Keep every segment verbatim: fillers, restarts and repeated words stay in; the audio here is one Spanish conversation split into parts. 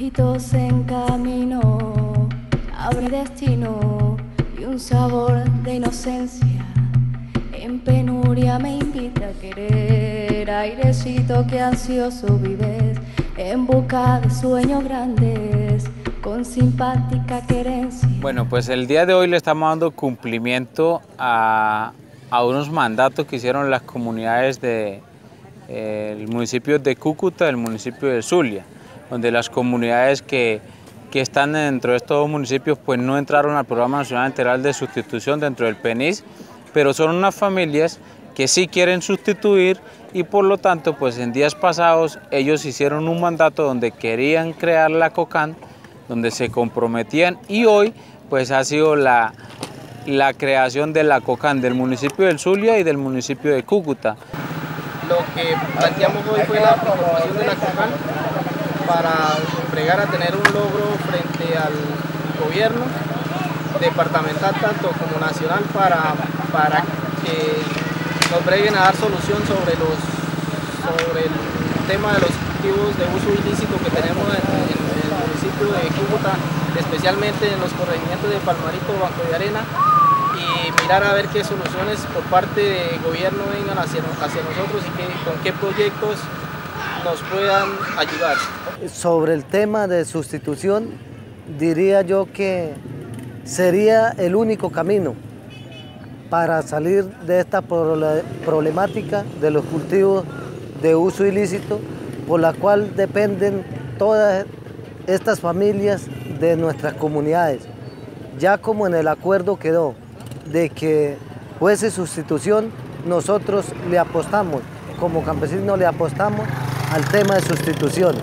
Ojitos en camino, abre destino y un sabor de inocencia. En penuria me invita a querer, airecito que ansioso vives, en busca de sueños grandes, con simpática querencia. Bueno, pues el día de hoy le estamos dando cumplimiento a, a unos mandatos que hicieron las comunidades del de, municipio de Cúcuta, del municipio de Zulia, donde las comunidades que, que están dentro de estos dos municipios pues no entraron al Programa Nacional Integral de Sustitución dentro del P N I S, pero son unas familias que sí quieren sustituir y por lo tanto pues en días pasados ellos hicieron un mandato donde querían crear la COCAN, donde se comprometían, y hoy pues ha sido la, la creación de la COCAN del municipio del Zulia y del municipio de Cúcuta. Lo que planteamos hoy fue la conformación de la COCAN para llegar a tener un logro frente al gobierno departamental tanto como nacional para, para que nos breguen a dar solución sobre, los, sobre el tema de los cultivos de uso ilícito que tenemos en, en el municipio de Cúcuta, especialmente en los corregimientos de Palmarito, Banco de Arena, y mirar a ver qué soluciones por parte del gobierno vengan hacia, hacia nosotros y que, con qué proyectos nos puedan ayudar. Sobre el tema de sustitución, diría yo que sería el único camino para salir de esta problemática de los cultivos de uso ilícito, por la cual dependen todas estas familias de nuestras comunidades. Ya como en el acuerdo quedó de que fuese sustitución, nosotros le apostamos, como campesinos le apostamos al tema de sustitución.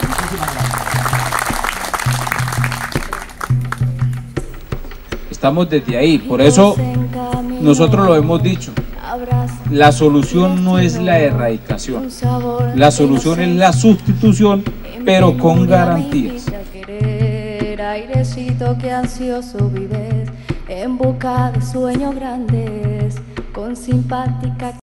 Estamos desde ahí, por eso nosotros lo hemos dicho, la solución no es la erradicación, la solución es la sustitución, pero con garantías. Airecito que ansioso vives, en busca de sueños grandes, con simpática